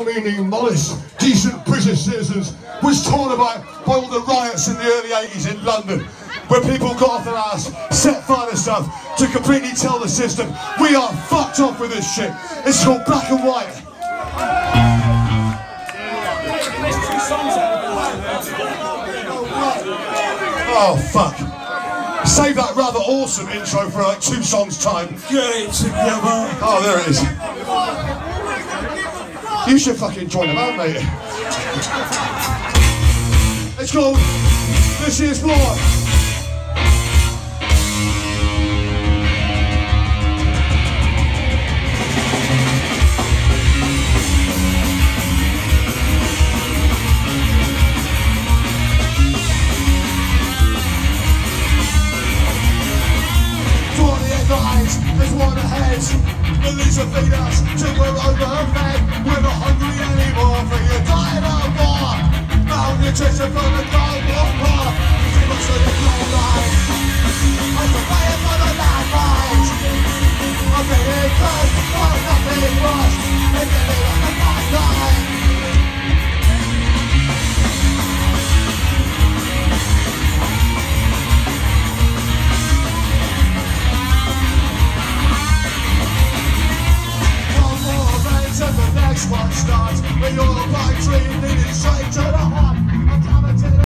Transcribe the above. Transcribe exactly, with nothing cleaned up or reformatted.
well-meaning, modest, decent British citizens was torn about by all the riots in the early eighties in London, where people got off their ass, set fire to stuff, to completely tell the system, we are fucked off with this shit. It's called Black and White. Oh fuck. Save that rather awesome intro for like two songs time. Get it together. Oh, there it is. You should fucking join them out, mate. It's called This Is War. There's one ahead. The leaves will feed us till we're overfed. We're not hungry anymore for your diet of war. Malnutrition from the Cold War. Too much for the cold line. I'm preparing for the landmines. I'm being cursed for nothing worse. It's a bit like a bad line. The next one starts with your pipe dream leading straight to the heart.